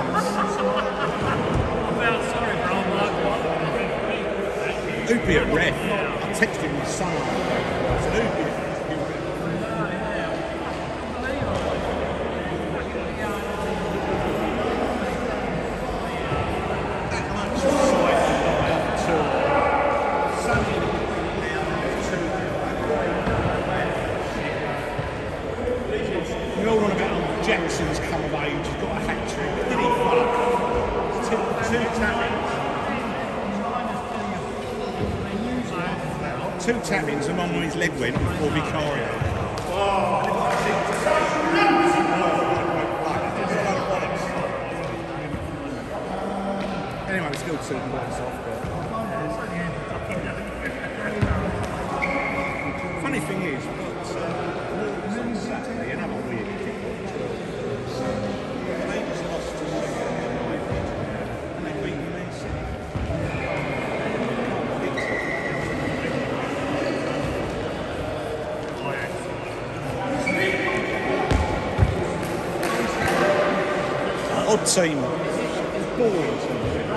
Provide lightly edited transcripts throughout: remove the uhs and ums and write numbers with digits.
Who'd be a ref? I texted my son. I said, who'd be a ref? That much society we're all on about Jackson's come of age, he's got a hat trick. Did he fuck? Two tap-ins. Two tap-ins and one when his leg went before Vicario. Anyway, we're still 2 points off. But funny thing is, we've got on Saturday another weird kick off. They just lost to and they beat Man City. Odd team. It's boring.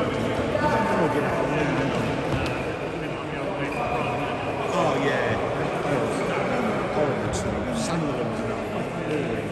Oh yeah. Horrible team. Sunderland's boring.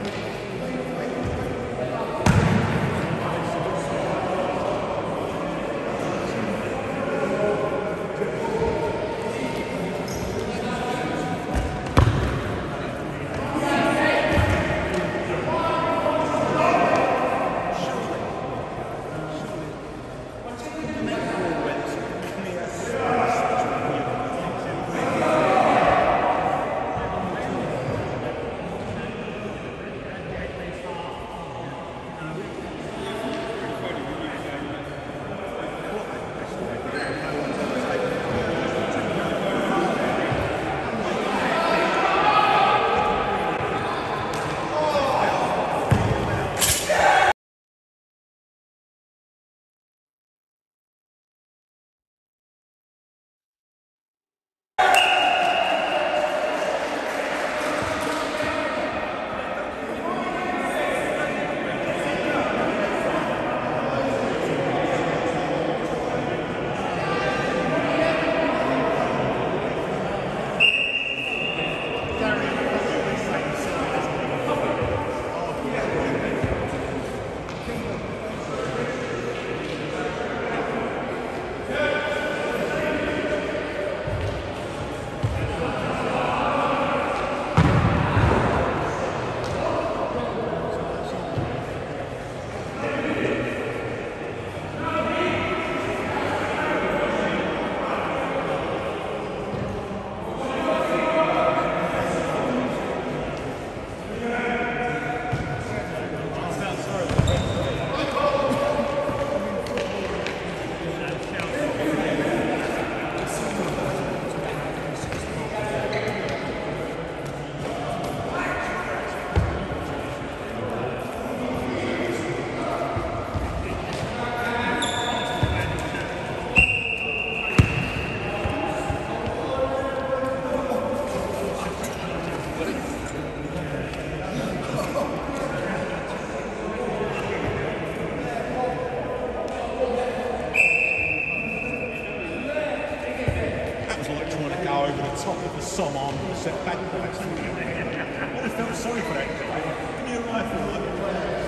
Top of the som arm and set back. I felt sorry for that guy. Give me a rifle.